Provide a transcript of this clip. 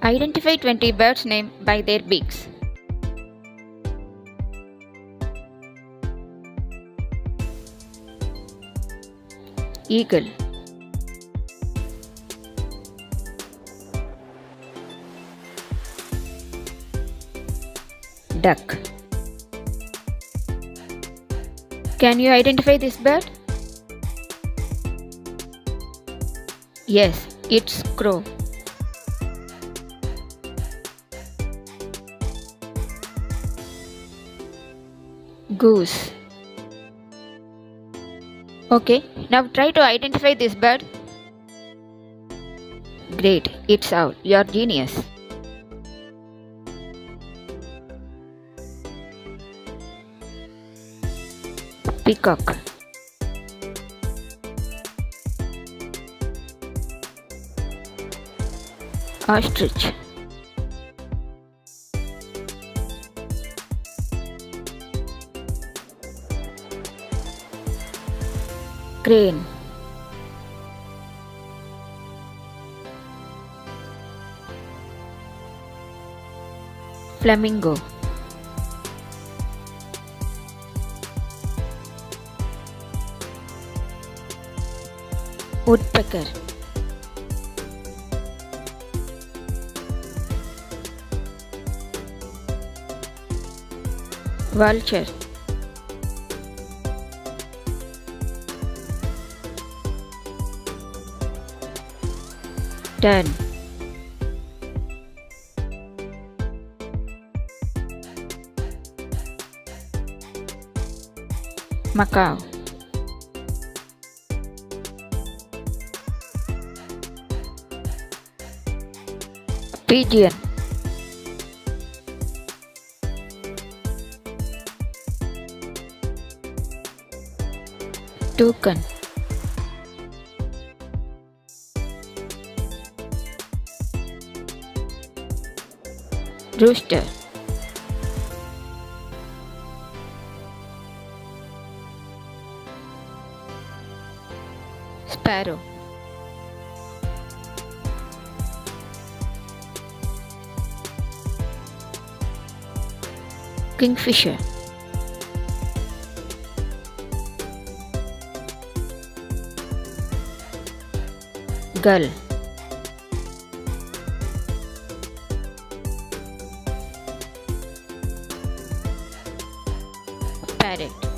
Identify 20 birds' names by their beaks. Eagle, duck. Can you identify this bird? Yes, it's crow. Goose. Okay, now try to identify this bird. Great, it's owl. You're genius. Peacock. Ostrich. Crane. Flamingo. Woodpecker. Vulture. Tern. Macaw. Pigeon. Toucan. Rooster. Sparrow. Kingfisher. Gull. Parrot.